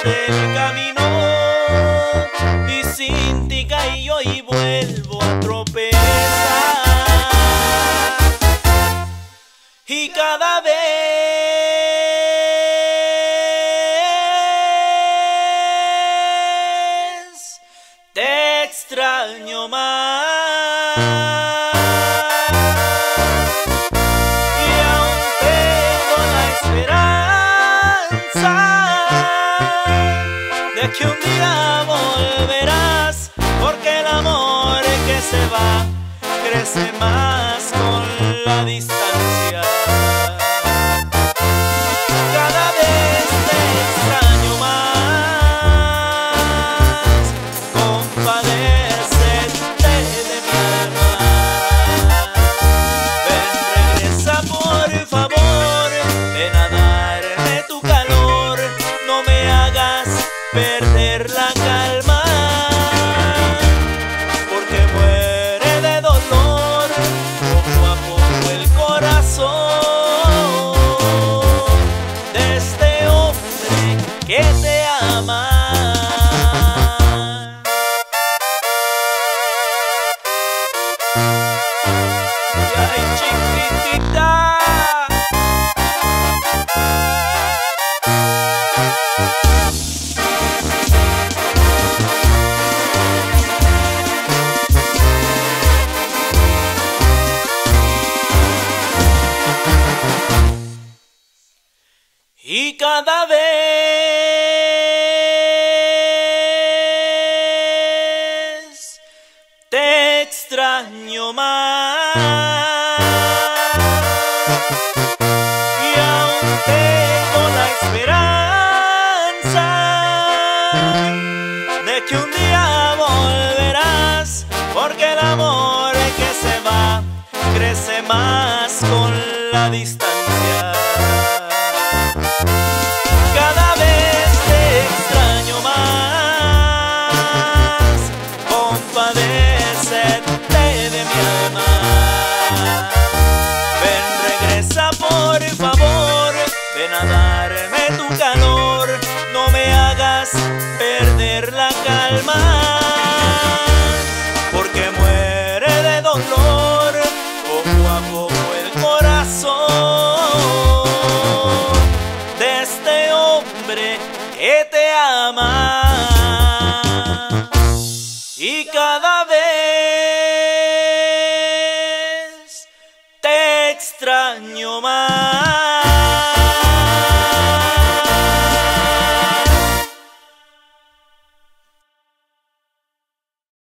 por el camino y sin ti caigo y vuelvo a tropezar. Y cada vez te extraño más. De que un día volverás, porque el amor que se va crece más con la distancia. Cada vez te extraño más, compadécete de mi alma. Ven, regresa por favor, ven a darme tu calor, no me hagas perder la calma, porque muere de dolor poco a poco el corazón de este hombre que te ama. Ay, chiquitita. Y cada vez te extraño más, y aún tengo la esperanza de que un día volverás, porque el amor que se va crece más con la distancia. Cada vez te extraño más, compadécete de mi alma. Ven, regresa por favor, ven a darme tu calor, no me hagas perder la calma, porque muere de dolor poco a poco el corazón de este hombre que te ama.